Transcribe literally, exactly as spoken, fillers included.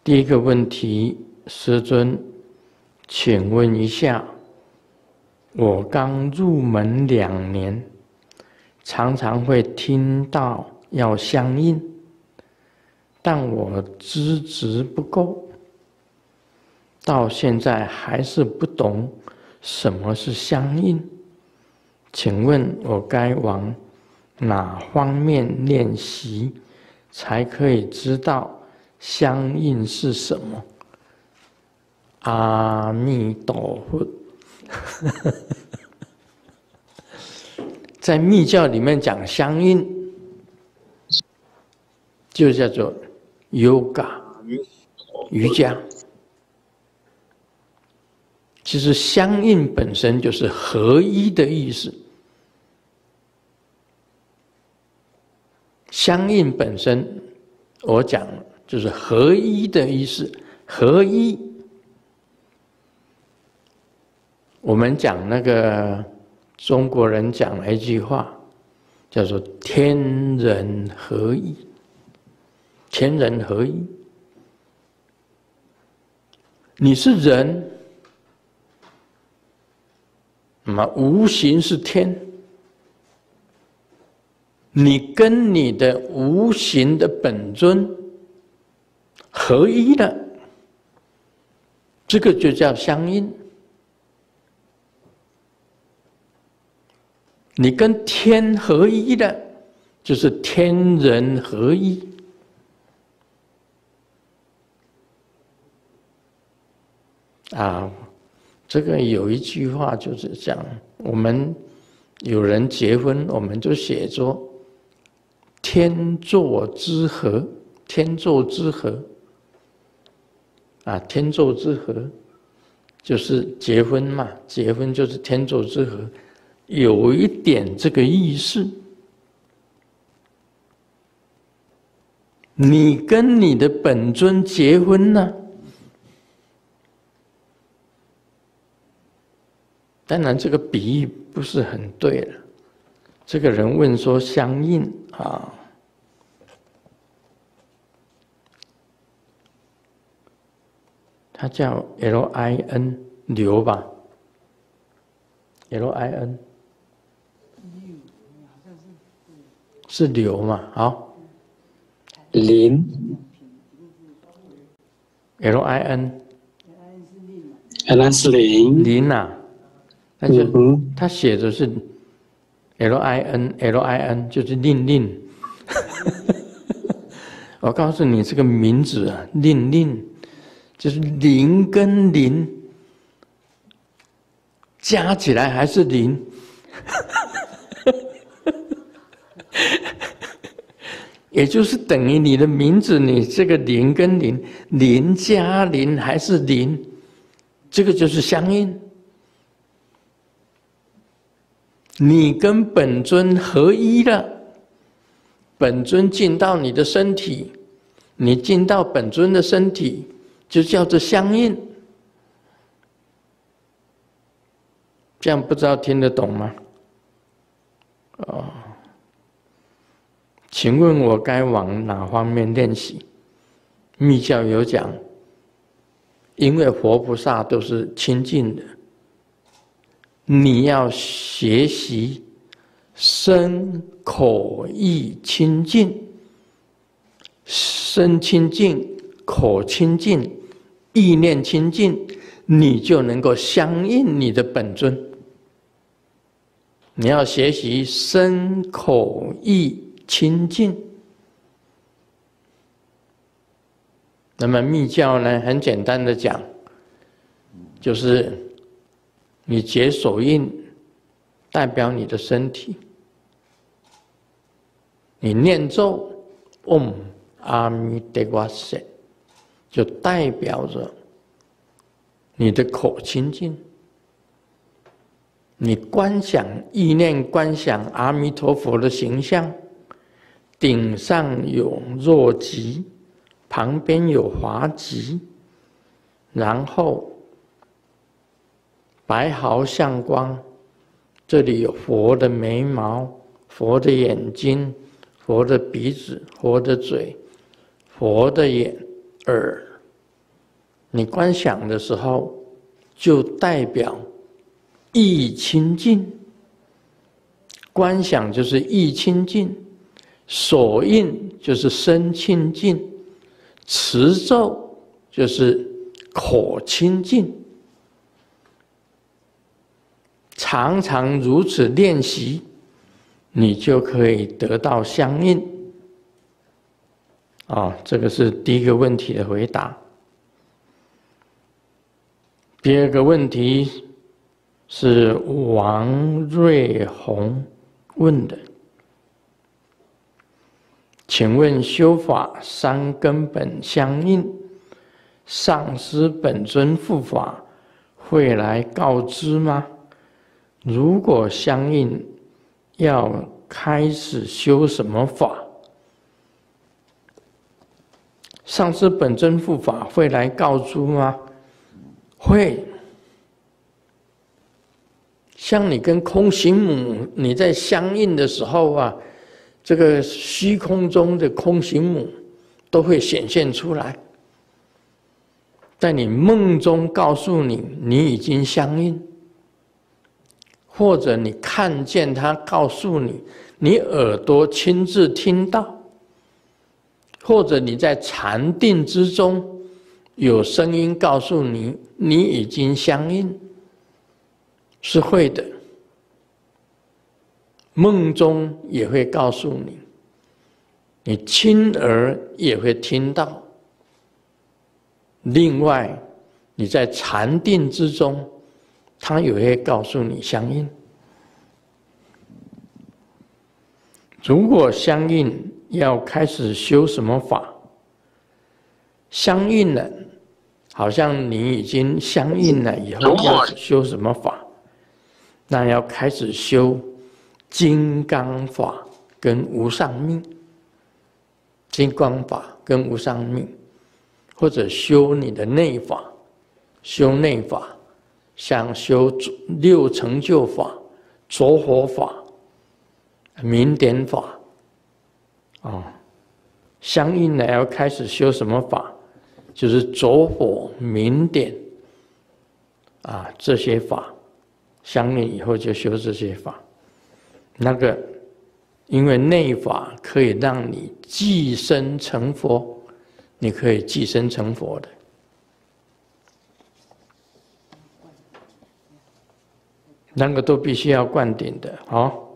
第一个问题，师尊，请问一下，我刚入门两年，常常会听到要相应，但我资质不够，到现在还是不懂什么是相应。请问我该往哪方面练习，才可以知道相应是什么？阿弥陀佛。在密教里面讲相应，就叫做 yoga 瑜伽。其实相应本身就是合一的意思。相应本身，我讲就是合一的意思。合一，我们讲那个中国人讲了一句话，叫做“天人合一”。天人合一，你是人，那么无形是天。你跟你的无形的本尊合一了，这个就叫相应。你跟天合一了，就是天人合一。啊，这个有一句话就是讲，我们有人结婚，我们就写作天作之合，天作之合，啊，天作之合，就是结婚嘛，结婚就是天作之合，有一点这个意思。你跟你的本尊结婚呢，当然这个比喻不是很对了。这个人问说相应啊，他叫 L I N 刘吧 ，L I N 是刘嘛？好， 林 L I N， 那是林林啊，那就、嗯、他写的是 L I N L I N 就是令令。我告诉你这个名字啊，令令就是零跟零加起来还是零。也就是等于你的名字，你这个零跟零，零加零还是零，这个就是相应。你跟本尊合一了，本尊进到你的身体，你进到本尊的身体，就叫做相应。这样不知道听得懂吗？哦。请问我该往哪方面练习？密教有讲，因为佛菩萨都是清净的，你要学习身口意清净，身清净，口清净，意念清净，你就能够相应你的本尊。你要学习身口意清净。那么密教呢，很简单的讲，就是你结手印代表你的身体，你念咒 Om 阿弥陀佛就代表着你的口清净。你观想意念观想阿弥陀佛的形象，顶上有若极，旁边有华极，然后白毫相光，这里有佛的眉毛、佛的眼睛、佛的鼻子、佛的嘴、佛的眼耳你观想的时候，就代表意清净。观想就是意清净，手印就是身清净，持咒就是口清净。常常如此练习，你就可以得到相应。啊、哦，这个是第一个问题的回答。第二个问题是王瑞红问的，请问修法三根本相应，上师本尊护法会来告知吗？如果相应，要开始修什么法？上师本尊护法会来告知吗？会。像你跟空行母，你在相应的时候啊，这个虚空中的空行母都会显现出来，在你梦中告诉你你已经相应，或者你看见他告诉你，你耳朵亲自听到，或者你在禅定之中有声音告诉你你已经相应。是会的，梦中也会告诉你，你亲耳也会听到。另外，你在禅定之中，他也会告诉你相应。如果相应，要开始修什么法？相应了，好像你已经相应了以后，要修什么法？那要开始修金刚法跟无上命，金刚法跟无上命，或者修你的内法，修内法，像修六成就法、着火法、明点法，哦，相应的要开始修什么法？就是着火、明点啊这些法。相应以后就修这些法，那个因为内法可以让你寄生成佛，你可以寄生成佛的。那个都必须要灌顶的，好。